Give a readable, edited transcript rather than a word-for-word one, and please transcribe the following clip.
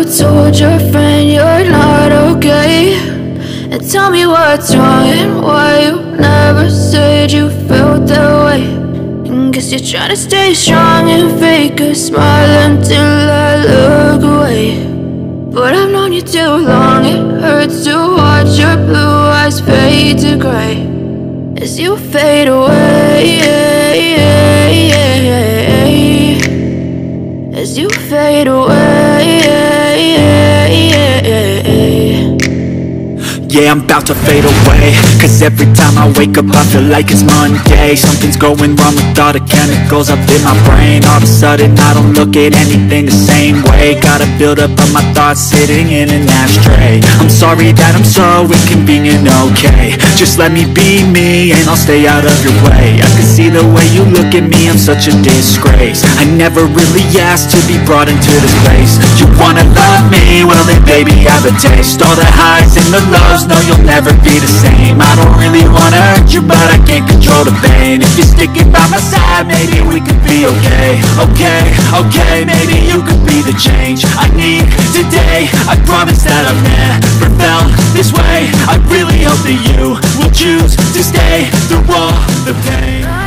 told your friend you're not okay? And tell me what's wrong and why you never said you felt that way. And guess you're trying to stay strong and fake a smile until I look away. But I've known you too long, it hurts to watch your blue eyes fade to grey as you fade away, as you fade away. Yeah, I'm about to fade away, cause every time I wake up I feel like it's Monday. Something's going wrong with all the chemicals up in my brain. All of a sudden I don't look at anything the same way. Gotta build up of my thoughts sitting in an ashtray. I'm sorry that I'm so inconvenient, okay? Just let me be me and I'll stay out of your way. I can see the way you look at me, I'm such a disgrace. I never really asked to be brought into this place. You wanna love me? Well then baby I have a taste. All the highs and the lows, no, you'll never be the same. I don't really wanna hurt you, but I can't control the pain. If you're sticking by my side, maybe we could be okay. Okay, maybe you could be the change I need today. I promise that I've never felt this way. I really hope that you will choose to stay through all the pain.